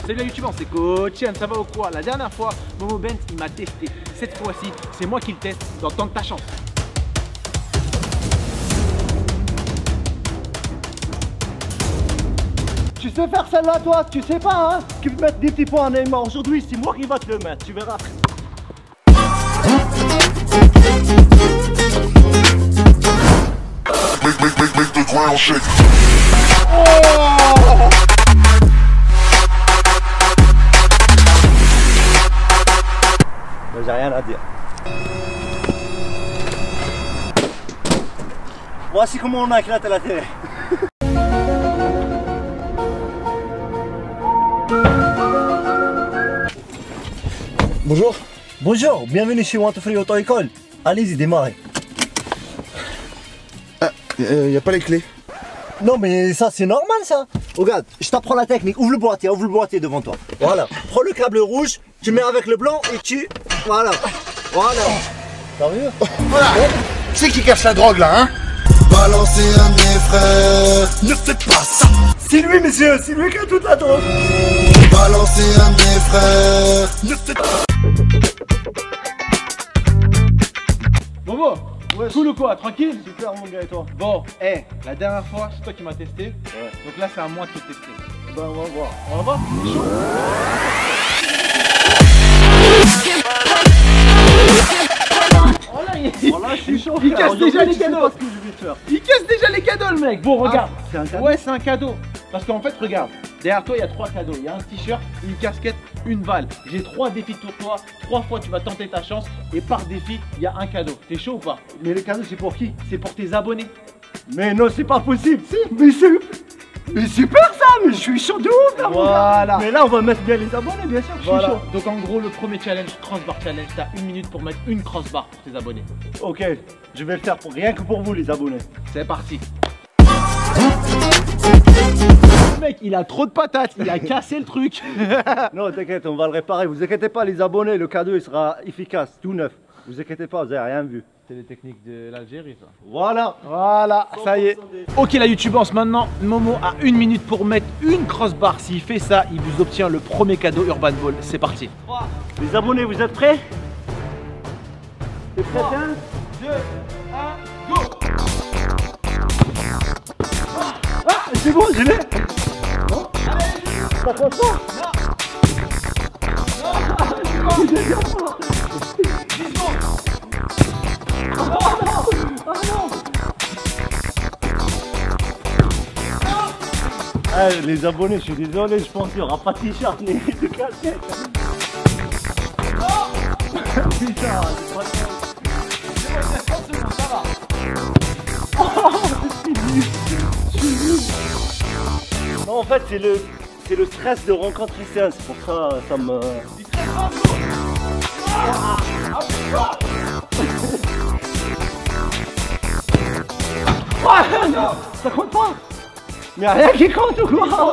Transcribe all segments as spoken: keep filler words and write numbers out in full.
Salut la youtubeur, c'est Coach, ça va ou quoi? La dernière fois, Momo Benz il m'a testé. Cette fois-ci, c'est moi qui le teste. Donc tente ta chance. Tu sais faire celle-là toi, tu sais pas hein? Qui veut mettre des petits points en Neymar aujourd'hui, c'est moi qui va te le mettre, tu verras. Make, make, make, make the ground shake. Oh! J'ai rien à dire. Voici comment on a éclaté la télé. Bonjour. Bonjour, bienvenue chez Want to Free Auto École. Allez-y, démarrez. Ah, euh, y a pas les clés. Non mais ça c'est normal ça. Regarde, je t'apprends la technique. Ouvre le boîtier, ouvre le boîtier devant toi. Voilà. Prends le câble rouge, tu mets avec le blanc et tu... Voilà. Voilà. T'as vu? Voilà. Qui c'est qui cache la drogue là, hein? Balancer un de mes frères. Ne faites pas ça. C'est lui monsieur, c'est lui qui a toute la drogue. Balancer un de mes frères. Ne faites pas. Momo, Ouais. cool ou quoi? Tranquille? Super mon gars et toi? Bon, hé, hey, la dernière fois, c'est toi qui m'as testé. Ouais. Donc là, c'est à moi de te tester. Ben on va voir. On va voir? Chaud. Oh là, il... Voilà, je suis chaud. Il frère. casse déjà Aujourd'hui, les tu sais cadeaux. pas ce que je vais te faire. Il casse déjà les cadeaux, le mec. Bon, regarde. Ah, c'est un cadeau. Ouais, c'est un cadeau. Parce qu'en fait, regarde, derrière toi, il y a trois cadeaux. Il y a un t-shirt, une casquette, une balle. J'ai trois défis pour toi. Trois fois, tu vas tenter ta chance. Et par défi, il y a un cadeau. T'es chaud ou pas? Mais le cadeau c'est pour qui? C'est pour tes abonnés. Mais non, c'est pas possible. Si, mais c'est... Mais super ça, mais je suis chaud de ouf là, mon gars. Voilà. Mais là, on va mettre bien les abonnés, bien sûr, je suis Voilà. chaud. Donc en gros, le premier challenge, crossbar challenge, t'as une minute pour mettre une crossbar pour tes abonnés. Ok, je vais le faire pour rien que pour vous, les abonnés. C'est parti. Le mec, il a trop de patates, il a cassé le truc. Non, t'inquiète, on va le réparer. Vous inquiétez pas, les abonnés, le cadeau il sera efficace, tout neuf. Vous inquiétez pas, vous avez rien vu. C'est les techniques de l'Algérie, ça. Voilà. Voilà, ça y est. Ok la youtubance, maintenant Momo a une minute pour mettre une crossbar. S'il fait ça, il vous obtient le premier cadeau Urban Ball. C'est parti. Les abonnés, vous êtes prêts? T'es prêt, trois, hein? deux, un, go. Ah, c'est bon, je l'ai. Non? Pas content? Ah, les abonnés, je suis désolé, je pense qu'il n'y aura pas de t-shirt ni de casquette. Putain, c'est pas ça. Oh, je suis nul. Je suis nul. Non, en fait, c'est le, c'est le stress de rencontrer ça, c'est pour ça, ça me... Ah, non, ça compte pas. Mais y'a rien qui compte ou quoi? Non,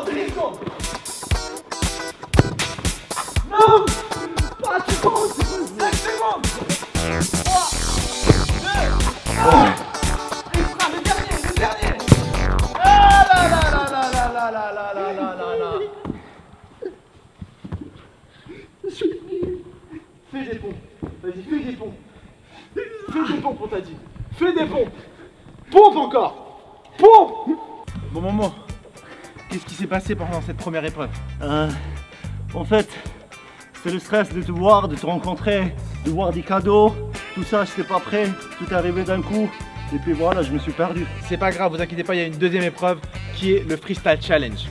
pas tu comptes. cinq secondes. trois, deux, un. Extra, le dernier, le dernier. Ah là là là là là là là là là là là là. Fais des pompes. Vas-y, fais des pompes. Fais des pompes, on t'a dit. Fais des pompes. Pompe encore. Pompe. Bon Momo, qu'est-ce qui s'est passé pendant cette première épreuve? Euh, en fait, c'est le stress de te voir, de te rencontrer, de voir des cadeaux, tout ça, j'étais pas prêt, tout est arrivé d'un coup, et puis voilà, je me suis perdu. C'est pas grave, vous inquiétez pas, il y a une deuxième épreuve qui est le freestyle challenge.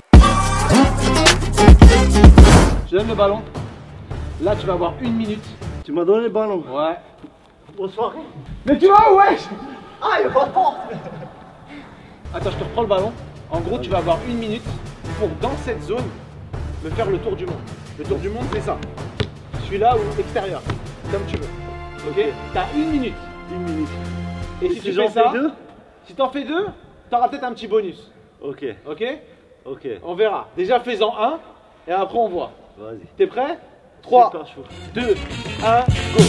Je donne le ballon. Là, tu vas avoir une minute. Tu m'as donné le ballon. Ouais. Bonne soirée. Mais tu vas où, wesh? Ah, il va pas. Attends, je te reprends le ballon. En gros, tu vas avoir une minute pour, dans cette zone, me faire le tour du monde. Le tour du monde, c'est ça. Je suis là ou extérieur, comme tu veux. Ok, t'as une minute. Une minute. Et, Et si, si tu j'en fais ça, fais deux? si t'en fais deux, t'auras peut-être un petit bonus. Ok, Ok? ok, On verra. Déjà, fais-en un et après on voit. vas-y. T'es prêt? trois, Super chaud. deux, un, go.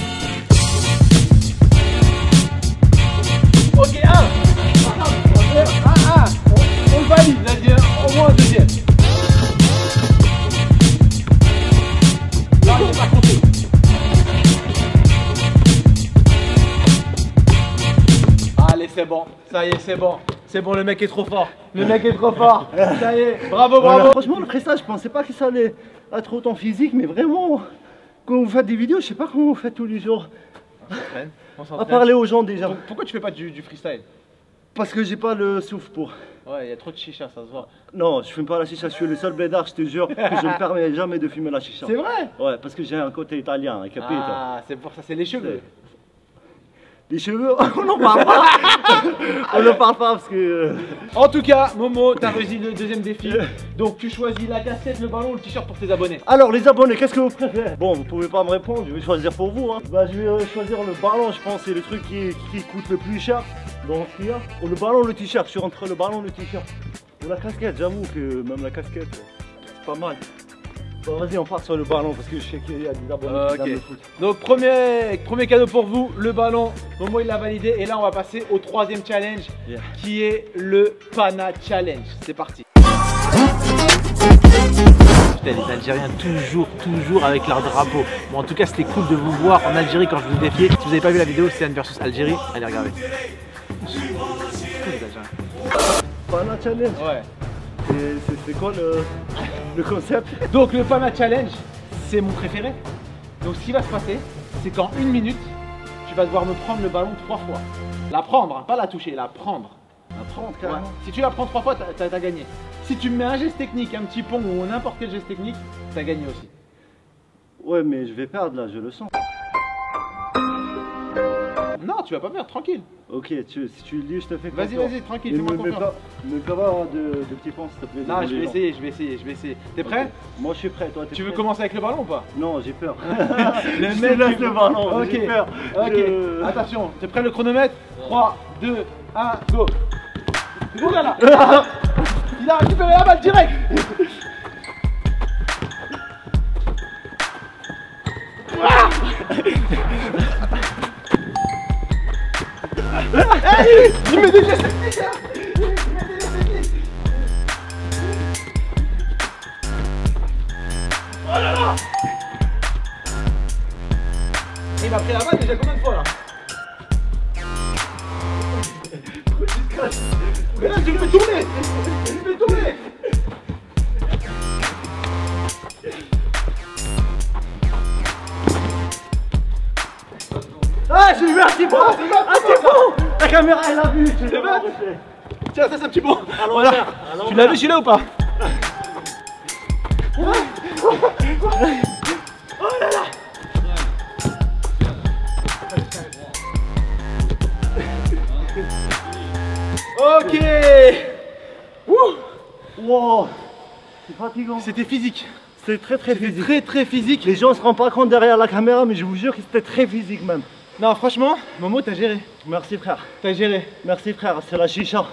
Ok, un. un, un. On, on le valide, là, au moins un deuxième. Ça y est, c'est bon. C'est bon, le mec est trop fort. Le mec est trop fort. Ça y est, bravo, bravo. Voilà, franchement, le freestyle, je pensais pas que ça allait être autant physique, mais vraiment, quand vous faites des vidéos, je sais pas comment vous faites tous les jours. On s'entraîne. On À s'entraîne. parler aux gens déjà. Donc, pourquoi tu fais pas du, du freestyle? Parce que j'ai pas le souffle pour. Ouais, il y a trop de chicha, ça se voit. Non, je fume pas la chicha, je suis le seul blédard, je te jure, que je me permets jamais de fumer la chicha. C'est vrai? Ouais, parce que j'ai un côté italien, un capito. Ah, c'est pour ça, c'est les cheveux. Les cheveux, on n'en parle pas. On n'en parle pas parce que. En tout cas, Momo, t'as réussi le deuxième défi. Donc tu choisis la casquette, le ballon ou le t-shirt pour tes abonnés. Alors les abonnés, qu'est-ce que vous préférez? Bon, vous pouvez pas me répondre, je vais choisir pour vous. Hein. Bah, je vais euh, choisir le ballon, je pense, c'est le truc qui, qui coûte le plus cher dans ce qu'il y a. Ou le ballon, le t-shirt, je suis entre le ballon et le t-shirt. Ou la casquette, j'avoue que même la casquette, c'est pas mal. Bon, vas-y, on part sur le ballon parce que je sais qu'il y a des abonnés qui Ok. aiment le foot. Donc premier, premier cadeau pour vous, le ballon. Momo il l'a validé et là on va passer au troisième challenge Yeah. qui est le Pana Challenge. C'est parti. Putain, les Algériens toujours, toujours avec leur drapeau. Bon en tout cas c'était cool de vous voir en Algérie quand je vous défiais. Si vous n'avez pas vu la vidéo, c'est Anne versus Algérie, allez regarder. C'est cool les Algériens. Pana challenge. Ouais. Et c'est- c'est quoi le, le concept? Donc le Pana Challenge, c'est mon préféré. Donc ce qui va se passer, c'est qu'en une minute, tu vas devoir me prendre le ballon trois fois. La prendre, hein, pas la toucher, la prendre. À prendre Ouais. carrément. Si tu la prends trois fois, t'as- t'as t'as gagné. Si tu me mets un geste technique, un petit pont ou n'importe quel geste technique, t'as gagné aussi. Ouais, mais je vais perdre là, je le sens. Non, tu vas pas perdre, tranquille. Ok, tu, si tu le dis, je te fais Vas-y, confiance. vas-y, tranquille, Mais fais-moi me mets confiance. pas, me fais pas avoir de, de petits ponts, s'il te plaît. Non, devant je les vais gens. essayer, je vais essayer, je vais essayer. T'es prêt? Ok. Moi, je suis prêt. Toi, t'es Tu veux prêt? commencer avec le ballon ou pas? Non, j'ai peur. Le Je mec te laisse qui- le ballon, Ok, j'ai peur. ok. Je- Attention, t'es prêt le chronomètre? trois, deux, un, go. C'est bon là là. Il a récupéré la balle direct. Ah Hey, il met des gestes techniques, hein. Il met des gestes techniques. Oh là là. Il m'a pris la balle déjà combien de fois là? Mais là je le fais tourner. Je le fais tourner. Ah, j'ai eu un petit pont. Un petit pont. La caméra, elle a vu. Tu l'as vrai? vu? Tiens, ça c'est un petit bon. À Voilà. l'envers, à l'envers. Tu l'as vu celui-là ou pas? Ok. Ouh. Wow, c'est fatigant. C'était physique. C'était très très C'était physique. très très physique. Les gens se rendent pas compte derrière la caméra, mais je vous jure que c'était très physique même. Non, franchement, Momo, t'as géré. Merci frère. T'as géré. Merci frère, c'est la chicha.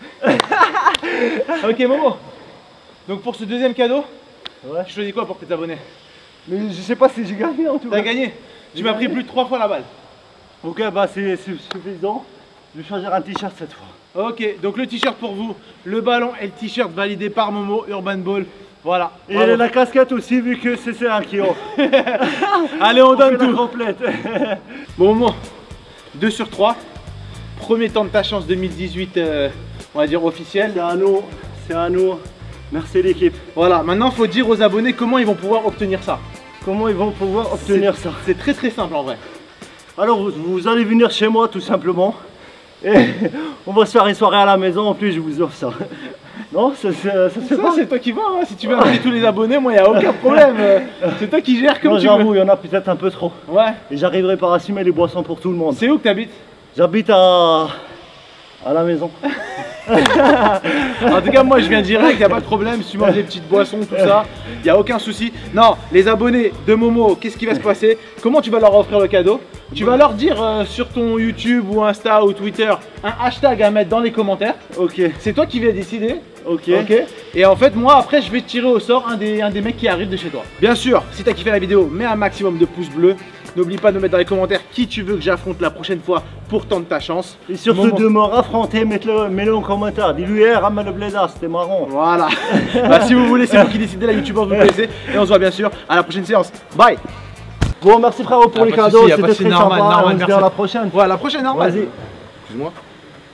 Ok, Momo. Donc pour ce deuxième cadeau, Ouais. tu choisis quoi pour tes abonnés? Mais je sais pas si j'ai gagné en tout cas. T'as gagné. Tu m'as pris plus de trois fois la balle. Ok, bah c'est c'est suffisant. Je vais choisir un t-shirt cette fois. Ok, donc le t-shirt pour vous, le ballon et le t-shirt validé par Momo, Urban Ball. Voilà. Et Bravo. la casquette aussi, vu que c'est c'est un qui offre. Allez, on donne fait la tout. complète. Bon, Momo, deux sur trois. Premier temps de ta chance deux mille dix-huit, euh, on va dire officiel. C'est à nous, c'est à nous. Merci l'équipe. Voilà, maintenant faut dire aux abonnés comment ils vont pouvoir obtenir ça. Comment ils vont pouvoir obtenir ça? C'est très très simple en vrai. Alors vous, vous allez venir chez moi tout simplement. Et on va se faire une soirée à la maison, en plus je vous offre ça. Non, ça, ça, ça se fait Ça pas. c'est toi qui vois, hein. Si tu veux inviter tous les abonnés, moi il n'y a aucun problème. Euh, C'est toi qui gères comme Non, tu j'avoue, veux. il y en a peut-être un peu trop. Ouais. Et j'arriverai pas à assumer les boissons pour tout le monde. C'est où que t'habites? J'habite à... à la maison. En tout cas, moi je viens direct, il n'y a pas de problème. Si tu manges des petites boissons, tout ça, il n'y a aucun souci. Non, les abonnés de Momo, qu'est-ce qui va se passer? Comment tu vas leur offrir le cadeau? Tu vas leur dire euh, sur ton YouTube ou Insta ou Twitter un hashtag à mettre dans les commentaires. Ok, C'est toi qui vas décider. ok. Ok. Et en fait, moi après, je vais tirer au sort un des, un des mecs qui arrive de chez toi. Bien sûr, si t'as kiffé la vidéo, mets un maximum de pouces bleus. N'oublie pas de mettre dans les commentaires qui tu veux que j'affronte la prochaine fois pour tenter ta chance. Et surtout Momo- de me raffronter, mets-le mets-le en commentaire. Dis-lui, hey, ramène le blédard, c'était marrant. Voilà. Bah, si vous voulez, c'est vous qui décidez, la youtubeur vous connaissez. Et on se voit bien sûr à la prochaine séance. Bye. Bon, merci frérot pour Ah, les pas de cadeaux, souci, y a pas de c'était souci, très normal, sympa. normal, On se dit merci. à la prochaine. Voilà, la prochaine normal. Vas-y. Excuse-moi.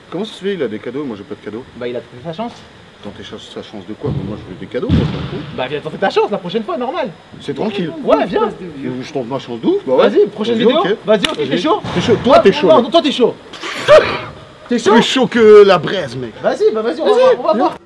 Comment ça se fait, il a des cadeaux, moi j'ai pas de cadeaux. Bah il a trouvé sa chance. Tenter sa sa chance de quoi? Mais moi je veux des cadeaux, moi je m'en fous. Bah viens tenter ta chance la prochaine fois, normal. C'est tranquille. Ouais, viens. Je tente ma chance d'ouf, bah ouais. Vas-y, prochaine Vas-y, vidéo. ok. Vas-y, ok, t'es Vas-y. chaud? T'es chaud, toi t'es chaud. Non, mec. toi t'es chaud. T'es chaud? Plus chaud que la braise, mec. Vas-y, bah vas-y, on va voir, on va voir.